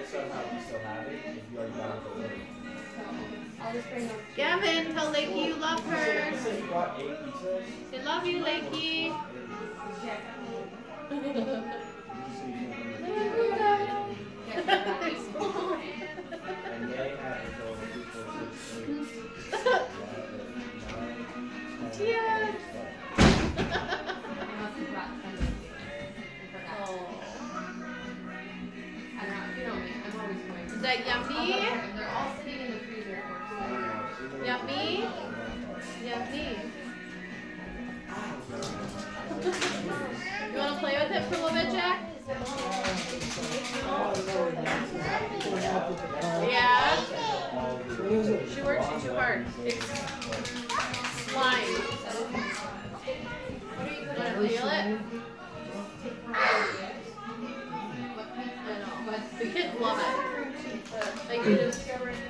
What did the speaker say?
Gavin, tell Lakey you love her. Say love you, Lakey. Yes. Is that yummy? They're all sitting in the freezer. Yummy? Yummy. You want to play with it for a little bit, Jack? Yeah? She works too hard. It's slime. You want to feel it? I know. The kids love it. Like, you just